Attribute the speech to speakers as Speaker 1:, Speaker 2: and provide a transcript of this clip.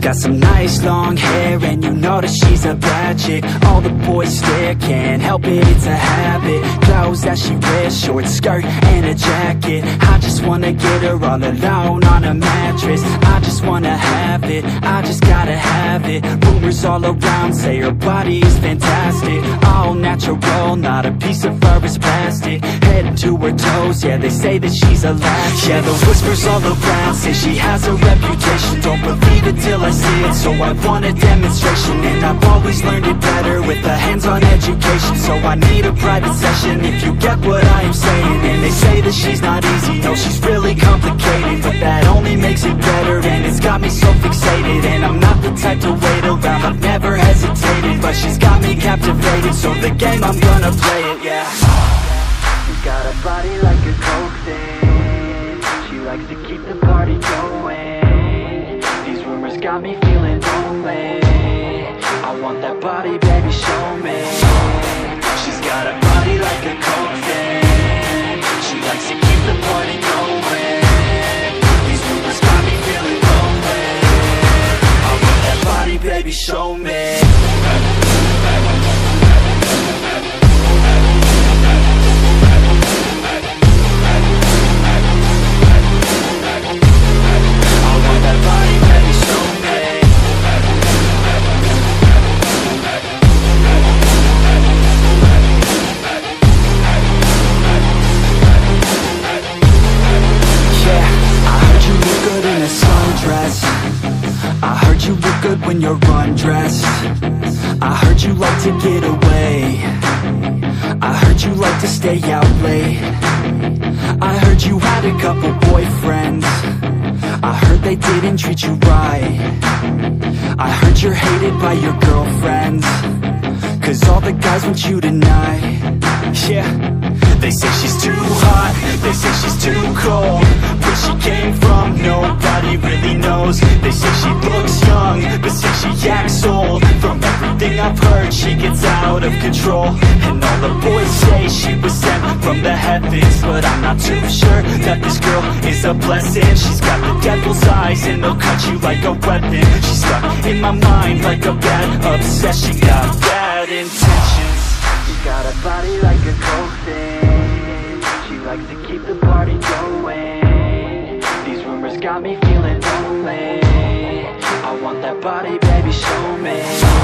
Speaker 1: got some nice long hair, and you know that she's a bad chick. All the boys stare, can't help it, it's a habit. Clothes that she wears, short skirt and a jacket. I just wanna get her all alone on a mattress. I just wanna have it, I just gotta have it. Rumors all around say her body is fantastic. All natural, not a piece of fur is plastic. Head to her toes, yeah, they say that she's a latch. Yeah, the whispers all around say she has a reputation. Don't believe it till I see it, so I want a demonstration. And I've always learned it better with a hands-on education. So I need a private session, if you get what I am saying. And they say that she's not easy, no, she's really complicated. But that only makes it better, and it's got me so fixated. And I'm not the type to wait around, I've never hesitated. But she's got me captivated, so the game, I'm gonna play it, yeah.
Speaker 2: She's got a body like a coke thing. She likes to keep the party going. These rumors got me feeling lonely. I want that body, baby, show me. She's got a body like a coke thing. She likes to keep the party going. These rumors got me feeling lonely. I want that body, baby, show me.
Speaker 1: I heard you look good when you're undressed. I heard you like to get away. I heard you like to stay out late. I heard you had a couple boyfriends. I heard they didn't treat you right. I heard you're hated by your girlfriends, 'cause all the guys want you tonight. Yeah, they say she's too hot, they say she's too cold. Where she came from, nobody really knows. They say she looks young, but say she acts old. From everything I've heard, she gets out of control. And all the boys say she was sent from the heavens, but I'm not too sure that this girl is a blessing. She's got the devil's eyes, and they'll cut you like a weapon. She's stuck in my mind like a bad obsession. Got bad intentions.
Speaker 2: She's got a body like a coke thing. She likes to keep the party going. These rumors got me feeling lonely. I want that body, baby, show me.